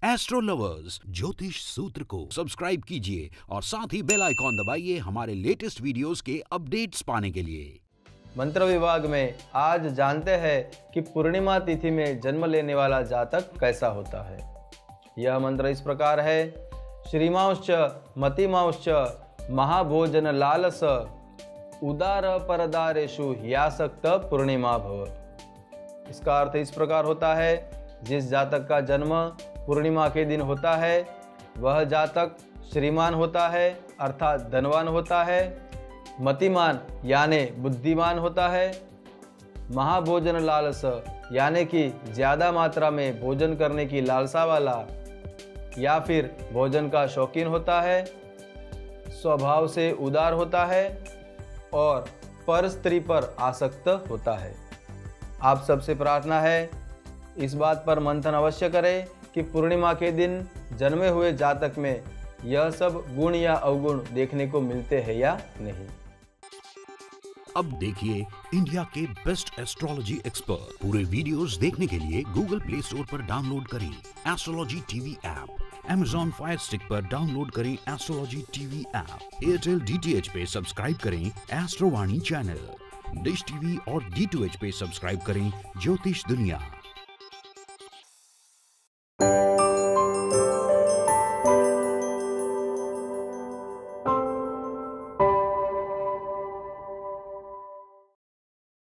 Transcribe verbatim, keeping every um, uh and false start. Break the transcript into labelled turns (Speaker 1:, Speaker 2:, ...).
Speaker 1: Astro lovers ज्योतिष सूत्र को सब्सक्राइब कीजिए और साथ ही बेल आइकॉन दबाइए हमारे लेटेस्ट वीडियोस के अपडेट्स पाने के लिए।
Speaker 2: मंत्र विभाग में आज जानते हैं कि पूर्णिमा तिथि में जन्म लेने वाला जातक कैसा होता है। यह मंत्र इस प्रकार है। श्रीमांश्च मतिमांश्च महाभोजन लालस उदार परदारेषु ह्यासक्त पूर्णिमा भव। इसका अर्थ इस प्रकार होता है, जिस जातक का जन्म पूर्णिमा के दिन होता है वह जातक श्रीमान होता है अर्थात धनवान होता है, मतिमान यानी बुद्धिमान होता है, महाभोजन लालस यानी कि ज़्यादा मात्रा में भोजन करने की लालसा वाला या फिर भोजन का शौकीन होता है, स्वभाव से उदार होता है और पर स्त्री पर आसक्त होता है। आप सबसे प्रार्थना है, इस बात पर मंथन अवश्य करें कि पूर्णिमा के दिन जन्मे हुए जातक में यह सब गुण या अवगुण देखने को मिलते हैं या नहीं।
Speaker 1: अब देखिए इंडिया के बेस्ट एस्ट्रोलॉजी एक्सपर्ट। पूरे वीडियोस देखने के लिए गूगल प्ले स्टोर पर डाउनलोड करें astrology TV app, Amazon fire stick पर डाउनलोड करें astrology TV app, Airtel DTH पे सब्सक्राइब करें एस्ट्रोवाणी चैनल, डिश टीवी और डी टू एच पे सब्सक्राइब करें ज्योतिष दुनिया।